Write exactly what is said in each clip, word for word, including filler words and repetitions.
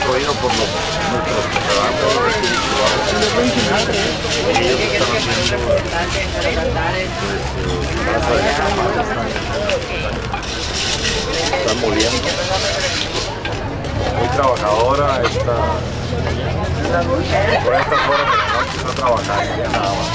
construido por los, nuestros ciudadanos. Ellos están haciendo están moliendo. Muy trabajadora esta. Por estas horas de la noche está trabajando, ya nada más.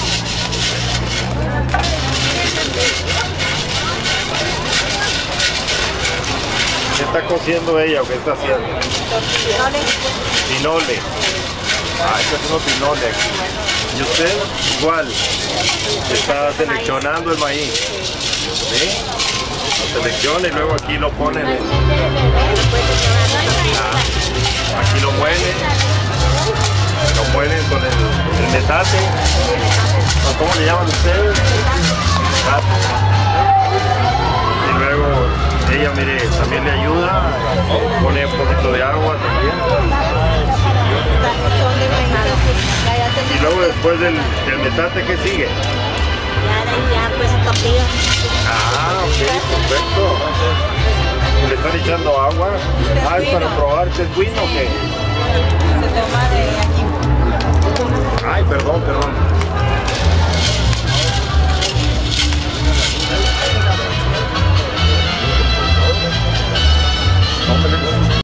¿Qué está cociendo ella o qué está haciendo? Pinole. Pinole. Ah, está haciendo pinole aquí. ¿Y usted? Igual. Está seleccionando el maíz. ¿Sí? Lo selecciona y luego aquí lo pone. Ah, aquí lo muelen. Lo muelen con el, el metate. ¿Cómo le llaman ustedes? Metate. Y luego ella, mire, también le ayuda, pone un poquito de agua también. Y luego después del, del metate, ¿qué sigue? Ya, ya, pues tortillas. Ah, ok, perfecto. ¿Le están echando agua? Ah, es para probar que es bueno o qué? Se toma de aquí. Ay, perdón, perdón.